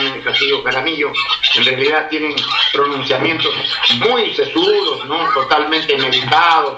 Jaime Castillo Jaramillo, en realidad tienen pronunciamientos muy sesudos, ¿no? Totalmente medicados,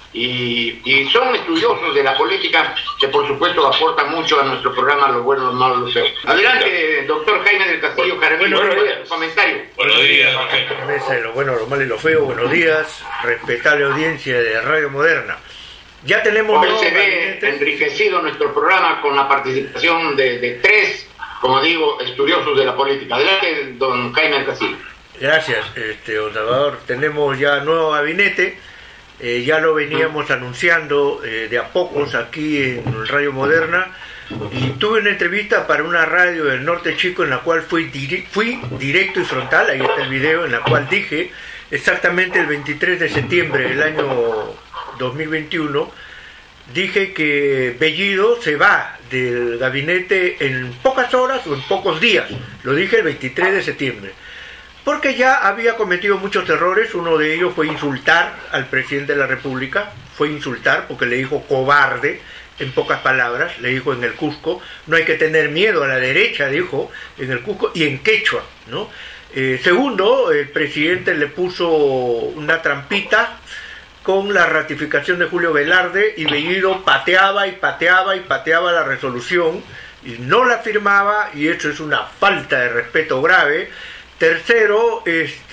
y son estudiosos de la política, que por supuesto aportan mucho a nuestro programa Lo Bueno, Lo Malo, Lo Feo. Adelante, doctor Jaime del Castillo Jaramillo, buenos comentario. Buenos días, Jorge. Lo Bueno, Lo Malo y Lo Feo. Buenos días, respetable audiencia de Radio Moderna. Ya tenemos... Hoy se ve enriquecido nuestro programa con la participación de tres, como digo, estudiosos de la política. Adelante, don Jaime del Castillo. Gracias, don Salvador. Tenemos ya nuevo gabinete. Ya lo veníamos anunciando de a pocos aquí en Radio Moderna, y tuve una entrevista para una radio del Norte Chico en la cual fui directo y frontal. Ahí está el video, en la cual dije exactamente el 23 de septiembre del año 2021, dije que Bellido se va del gabinete en pocas horas o en pocos días. Lo dije el 23 de septiembre. Porque ya había cometido muchos errores. Uno de ellos fue insultar al presidente de la República, fue insultar porque le dijo cobarde, en pocas palabras, le dijo en el Cusco, no hay que tener miedo a la derecha, dijo, en el Cusco, y en quechua, ¿no? Segundo, el presidente le puso una trampita con la ratificación de Julio Velarde, y Bellido pateaba y pateaba y pateaba la resolución, y no la firmaba, y eso es una falta de respeto grave. Tercero,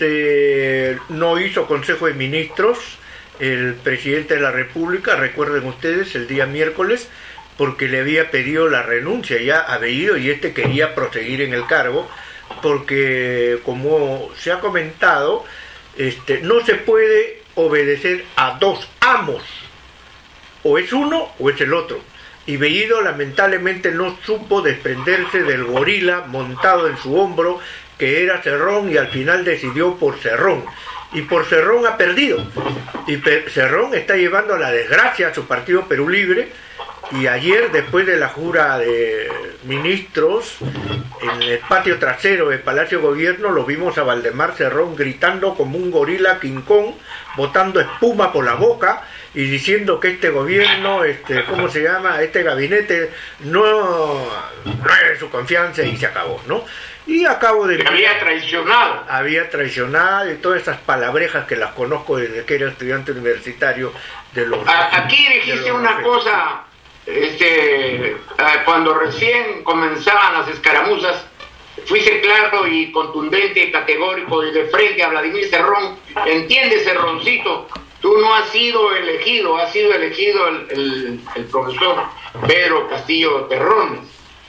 no hizo Consejo de Ministros el presidente de la República, recuerden ustedes, el día miércoles, porque le había pedido la renuncia ya a Bellido, y quería proseguir en el cargo, porque como se ha comentado, no se puede obedecer a dos amos, o es uno o es el otro. Y Bellido lamentablemente no supo desprenderse del gorila montado en su hombro, que era Cerrón, y al final decidió por Cerrón. Y por Cerrón ha perdido. Y Cerrón está llevando a la desgracia a su partido Perú Libre. Y ayer, después de la jura de ministros, en el patio trasero del Palacio de Gobierno, lo vimos a Valdemar Cerrón gritando como un gorila King Kong, botando espuma por la boca y diciendo que este gobierno, este gabinete no es de su confianza, y se acabó, ¿no? Y acabo de... Había traicionado. Había traicionado, y todas esas palabrejas que las conozco desde que era estudiante universitario de los... Aquí dijiste una cosa, cuando recién comenzaban las escaramuzas, fuiste claro y contundente y categórico y de frente a Vladimir Cerrón. Entiende, Cerroncito, tú no has sido elegido, ha sido elegido el profesor Pedro Castillo Terrones.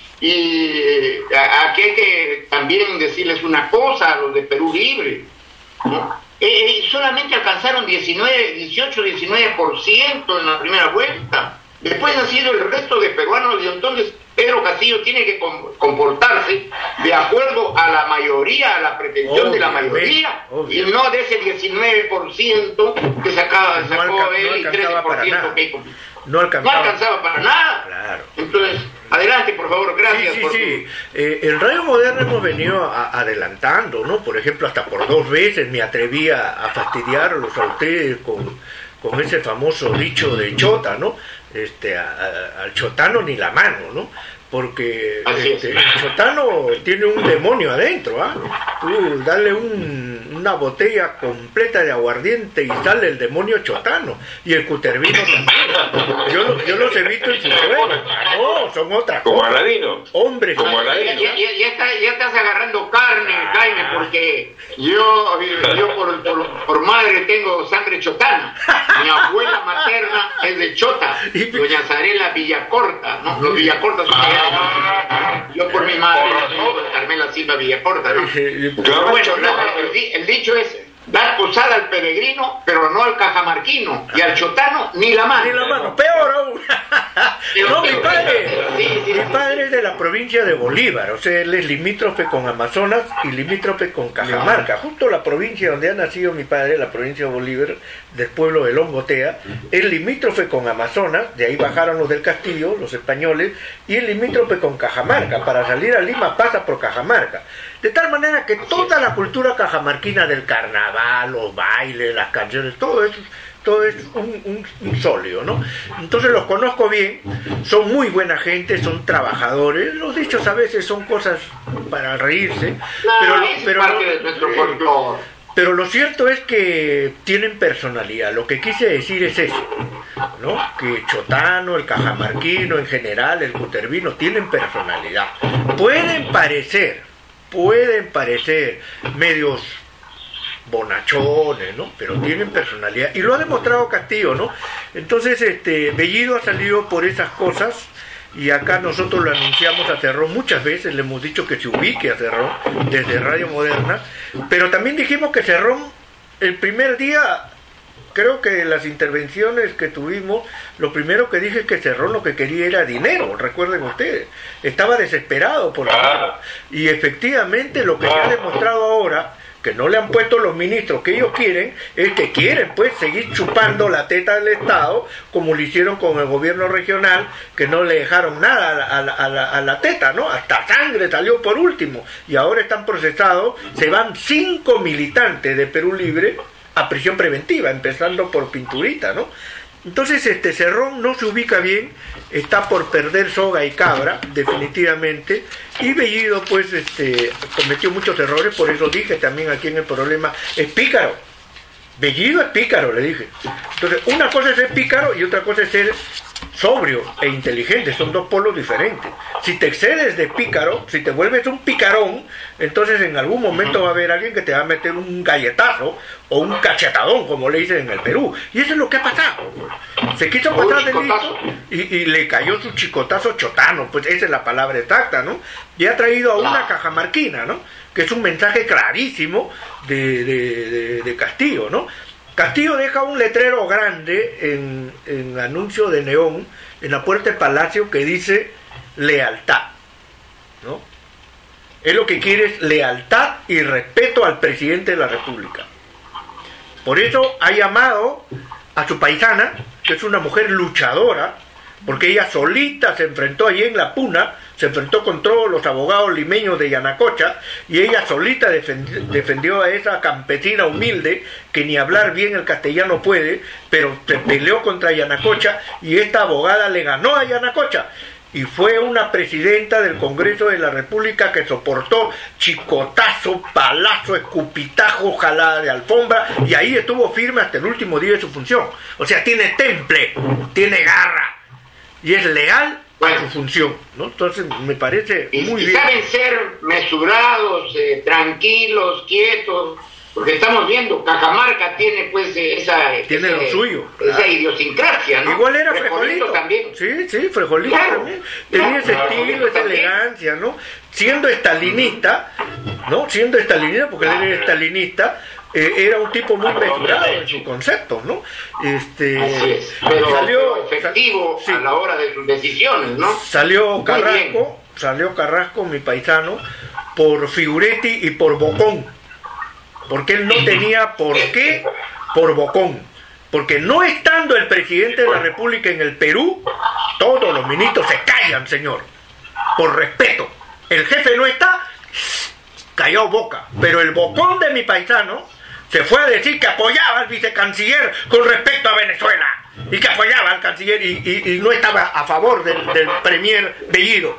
Y aquí hay que también decirles una cosa a los de Perú Libre, ¿no? Solamente alcanzaron 18-19% en la primera vuelta. Después han sido el resto de peruanos, y entonces Pedro Castillo tiene que comportarse de acuerdo a la mayoría, a la pretensión de la mayoría, y no de ese 19% que sacó él y 13% que no alcanzaba para nada. Claro. Entonces, adelante, por favor, gracias. Sí. En Radio Moderna hemos venido adelantando, ¿no? Por ejemplo, hasta por 2 veces me atreví a fastidiarlos a ustedes con ese famoso dicho de Chota, ¿no? Al chotano ni la mano, ¿no? Porque el chotano tiene un demonio adentro, ¿ah? Tú dale una botella completa de aguardiente y sale el demonio chotano, y el cutervino también. Yo los he visto en su juego. No, son otras como cosas. Aladino. Hombres. Como Aladino. Ya estás agarrando carne, Jaime, porque yo por madre tengo sangre chotana. Mi abuela materna es de Chota, doña Zarela Villacorta, ¿no? Los Villacortas son allá. Yo por mi madre, Carmela Silva Villacorta, ¿no? Bueno, el dicho es: dar posada al peregrino, pero no al cajamarquino, y al chotano ni la mano. Ni la mano, peor aún. No, mi padre es de la provincia de Bolívar, o sea, él es limítrofe con Amazonas y limítrofe con Cajamarca. Justo la provincia donde ha nacido mi padre, la provincia de Bolívar, del pueblo de Longotea, es limítrofe con Amazonas, de ahí bajaron los del Castillo, los españoles, y es limítrofe con Cajamarca. Para salir a Lima pasa por Cajamarca. De tal manera que toda la cultura cajamarquina del carnaval, los bailes, las canciones, todo eso todo es un sólido, ¿no? Entonces los conozco bien, son muy buena gente, son trabajadores, los dichos a veces son cosas para reírse, pero lo cierto es que tienen personalidad. Lo que quise decir es eso, ¿no? Que Chotano, el cajamarquino en general, el cutervino, tienen personalidad. Pueden parecer medios bonachones, ¿no? Pero tienen personalidad. Y lo ha demostrado Castillo, ¿no? Entonces, Bellido ha salido por esas cosas. Y acá nosotros lo anunciamos a Cerrón muchas veces, le hemos dicho que se ubique a Cerrón desde Radio Moderna, pero también dijimos que Cerrón, el primer día, creo que las intervenciones que tuvimos, lo primero que dije es que Cerrón lo que quería era dinero, recuerden ustedes, estaba desesperado por dinero, y efectivamente lo que se ha demostrado ahora, que no le han puesto los ministros que ellos quieren, es que quieren pues seguir chupando la teta del Estado, como lo hicieron con el gobierno regional, que no le dejaron nada a la teta, ¿no? Hasta sangre salió por último, y ahora están procesados, se van 5 militantes de Perú Libre a prisión preventiva, empezando por Pinturita, ¿no? Entonces Cerrón no se ubica bien, está por perder soga y cabra, definitivamente, y Bellido pues cometió muchos errores, por eso dije también aquí en el problema, es pícaro. Bellido es pícaro, le dije. Entonces, una cosa es ser pícaro y otra cosa es ser sobrio e inteligente, son dos polos diferentes. Si te excedes de pícaro, si te vuelves un picarón, entonces en algún momento va a haber alguien que te va a meter un galletazo o un cachetadón, como le dicen en el Perú. Y eso es lo que ha pasado. Se quiso pasar de listo y le cayó su chicotazo Chotano, pues esa es la palabra exacta, ¿no? Y ha traído a una cajamarquina, ¿no? Que es un mensaje clarísimo de Castillo, ¿no? Castillo deja un letrero grande en anuncio de neón en la puerta del Palacio que dice lealtad, ¿no? Él lo que quiere es lealtad y respeto al presidente de la República. Por eso ha llamado a su paisana, que es una mujer luchadora, porque ella solita se enfrentó allí en La Puna, se enfrentó con todos los abogados limeños de Yanacocha, y ella solita defendió a esa campesina humilde, que ni hablar bien el castellano puede, pero se peleó contra Yanacocha, y esta abogada le ganó a Yanacocha, y fue una presidenta del Congreso de la República que soportó chicotazo, palazo, escupitajo, jalada de alfombra, y ahí estuvo firme hasta el último día de su función. O sea, tiene temple, tiene garra, y es leal a su función, ¿no? Entonces me parece muy bien. Saben ser mesurados, tranquilos, quietos, porque estamos viendo, Cajamarca tiene pues tiene lo suyo, esa idiosincrasia, ¿no? Igual era Frejolito también. Sí, Frejolito también. Tenía ese estilo, esa elegancia, ¿no? Siendo estalinista, ¿no? Siendo estalinista, porque él era estalinista, era un tipo muy mesurado en su concepto, ¿no? Así es, pero efectivo a la hora de sus decisiones, ¿no? Salió Carrasco, mi paisano, por Figuretti y por Bocón, porque él no tenía por qué por Bocón, porque no estando el presidente de la República en el Perú, todos los ministros se callan, señor, por respeto. El jefe no está, callado boca, pero el Bocón de mi paisano se fue a decir que apoyaba al vicecanciller con respecto a Venezuela, y que apoyaba al canciller y no estaba a favor del premier Bellido.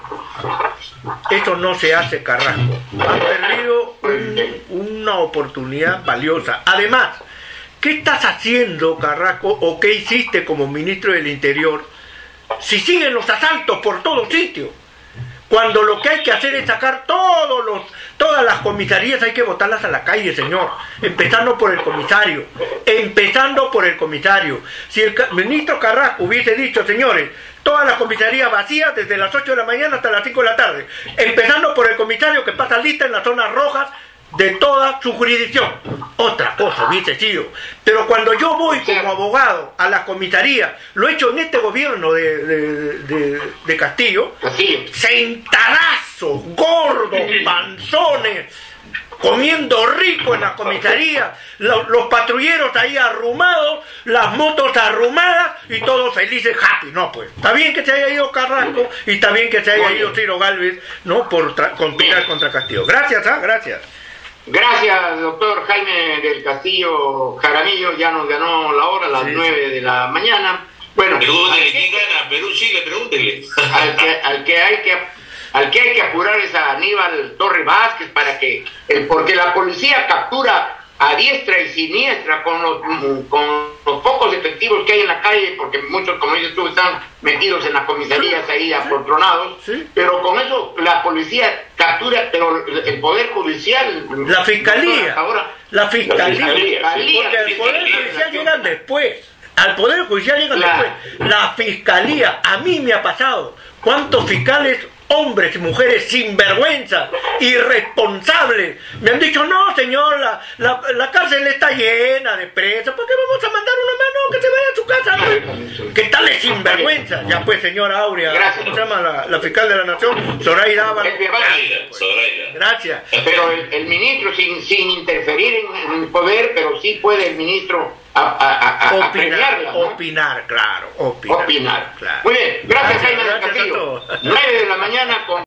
Eso no se hace, Carrasco. Han perdido una oportunidad valiosa. Además, ¿qué estás haciendo, Carrasco, o qué hiciste como ministro del Interior si siguen los asaltos por todos sitios? Cuando lo que hay que hacer es sacar todas las comisarías, hay que botarlas a la calle, señor. Empezando por el comisario. Si el ministro Carrasco hubiese dicho, señores, todas las comisarías vacías desde las 8 de la mañana hasta las 5 de la tarde, empezando por el comisario que pasa lista en las zonas rojas de toda su jurisdicción, otra cosa hubiese sido. Pero cuando yo voy como abogado a la comisaría, lo he hecho en este gobierno de Castillo, sentadazos, gordos, panzones, comiendo rico en la comisaría, los patrulleros ahí arrumados, las motos arrumadas y todos felices, happy. No, pues, está bien que se haya ido Carrasco y está bien que se haya ido Ciro Gálvez, ¿no? Por conspirar contra Castillo. Gracias, gracias. Gracias, doctor Jaime del Castillo Jaramillo, ya nos ganó la hora, a las 9 de la mañana. Bueno, pregúntele, ¿quién gana? Perú-Chile, pregúntele. Al que hay que apurar es a Aníbal Torre Vázquez porque la policía captura a diestra y siniestra con los pocos efectivos que hay en la calle, porque muchos, como dices tú, están metidos en las comisarías ahí apoltronados, pero con eso la policía captura, pero el Poder Judicial... La Fiscalía, porque el Poder Judicial llegan después. Al Poder Judicial llegan después. La Fiscalía, a mí me ha pasado. ¿Cuántos fiscales, hombres y mujeres sinvergüenza, irresponsables, me han dicho, no señor, la cárcel está llena de presos, ¿por qué vamos a mandar uno más? No, que se vaya a su casa, ¿no? ¿Qué tal es sinvergüenza? Ya pues, señora Aurea, gracias. ¿Cómo se llama la fiscal de la Nación? Zoraida Ábalos. Zoraida. Gracias. Pero el ministro, sin interferir en el poder, pero sí puede el ministro premiarla, ¿no? Opinar, claro. Opinar. Claro. Muy bien, gracias Jaime del Gracias Castillo. 9 de la mañana con